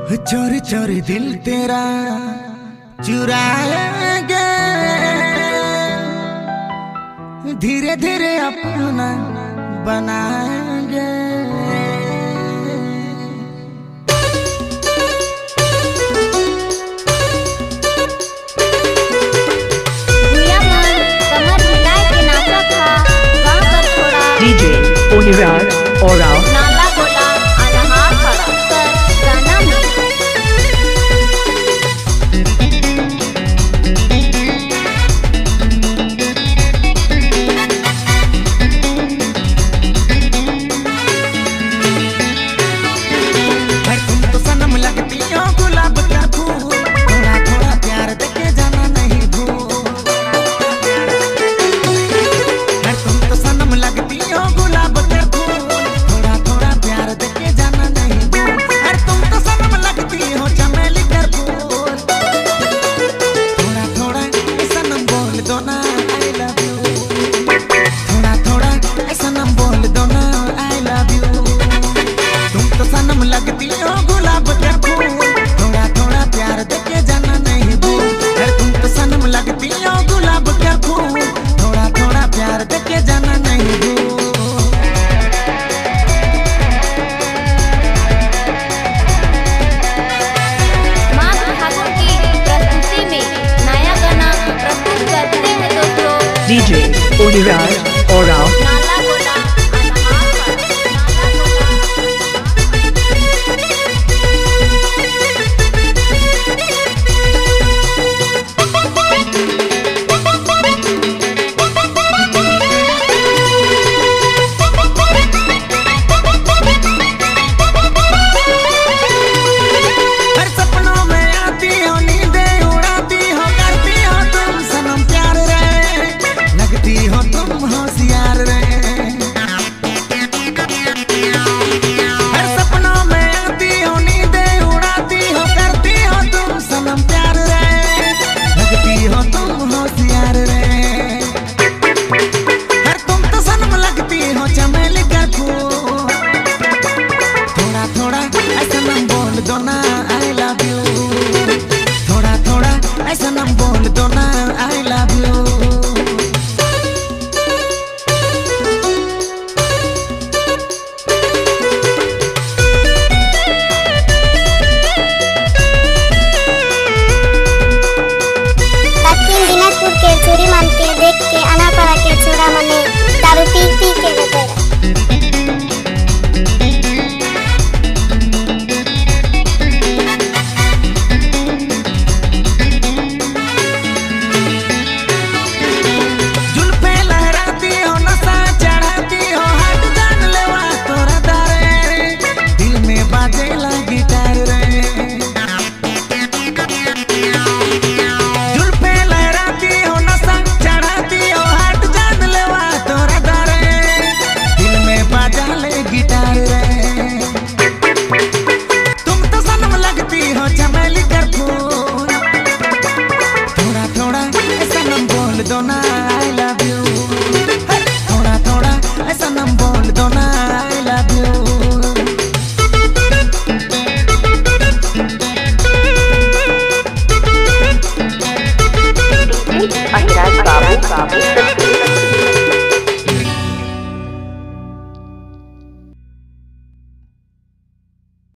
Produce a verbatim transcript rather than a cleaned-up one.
चोरी चोरी दिल तेरा चुराएंगे, धीरे धीरे अपना बनाएंगे। डीजे ओनिराज और नाला गोला अनहार खड़ा कर गाना में तुम तो सनम लगती हो गुलाब का फूल, थोड़ा थोड़ा प्यार देके जाना नहीं भूल। तुम तो सनम लगती हो गुलाब का फूल, थोड़ा थोड़ा प्यार देके जाना नहीं भूल। तुम तो सनम लगती हो चमेली का फूल, थोड़ा थोड़ा सनम बोल दो ना आई लव यू, थोड़ा थोड़ा सनम बोल दो ना आई लव यू। तुम तो सनम लगती हो गुलाब का फूल, थोड़ा थोड़ा प्यार देके जाना नहीं भूल। तुम तो सनम लगती हो गुलाब का फूल, थोड़ा थोड़ा प्यार देके जाना नहीं भूल। माँ ठाकुर की प्रस्तुति में नया गाना प्रस्तुत करते हैं दोस्तों डीजे ओनिराज